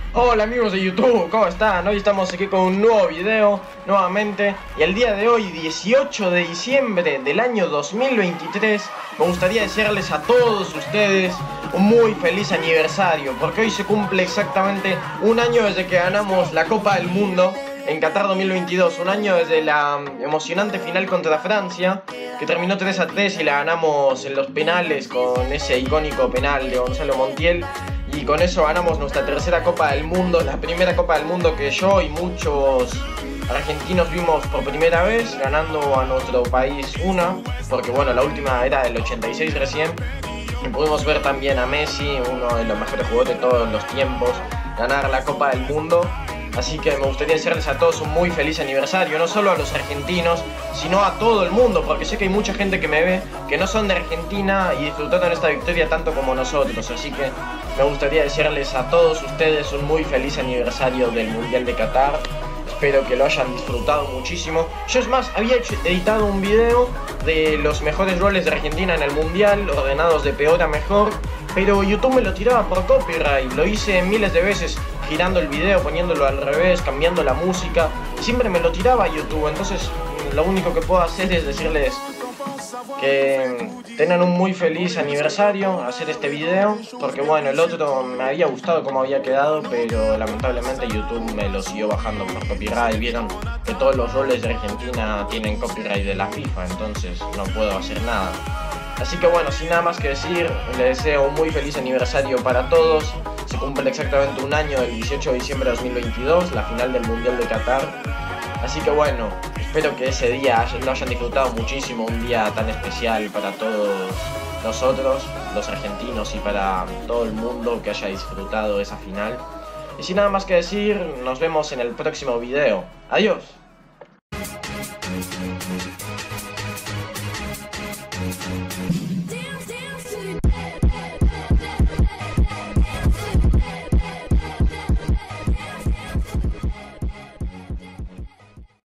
Hola amigos de YouTube, ¿cómo están? Hoy estamos aquí con un nuevo video nuevamente. Y el día de hoy, 18 de diciembre del año 2023, me gustaría desearles a todos ustedes un muy feliz aniversario, porque hoy se cumple exactamente un año desde que ganamos la Copa del Mundo en Qatar 2022. Un año desde la emocionante final contra Francia, que terminó 3-3 y la ganamos en los penales con ese icónico penal de Gonzalo Montiel. Y con eso ganamos nuestra tercera Copa del Mundo, la primera Copa del Mundo que yo y muchos argentinos vimos por primera vez, ganando a nuestro país una, porque bueno, la última era del 86 recién. Y pudimos ver también a Messi, uno de los mejores jugadores de todos los tiempos, ganar la Copa del Mundo. Así que me gustaría desearles a todos un muy feliz aniversario, no solo a los argentinos, sino a todo el mundo, porque sé que hay mucha gente que me ve que no son de Argentina y disfrutaron esta victoria tanto como nosotros. Así que me gustaría desearles a todos ustedes un muy feliz aniversario del Mundial de Qatar. Espero que lo hayan disfrutado muchísimo. Yo es más, había editado un video de los mejores goles de Argentina en el Mundial, ordenados de peor a mejor, pero YouTube me lo tiraba por copyright. Lo hice miles de veces, girando el video, poniéndolo al revés, cambiando la música. Siempre me lo tiraba YouTube, entonces lo único que puedo hacer es decirles que tengan un muy feliz aniversario, hacer este video, porque bueno, el otro me había gustado como había quedado, pero lamentablemente YouTube me lo siguió bajando por copyright. Vieron que todos los goles de Argentina tienen copyright de la FIFA, entonces no puedo hacer nada. Así que bueno, sin nada más que decir, les deseo un muy feliz aniversario para todos. Se cumple exactamente un año, el 18 de diciembre de 2022, la final del Mundial de Qatar. Así que bueno, espero que ese día lo hayan disfrutado muchísimo, un día tan especial para todos nosotros, los argentinos, y para todo el mundo que haya disfrutado esa final. Y sin nada más que decir, nos vemos en el próximo video. Adiós. Dear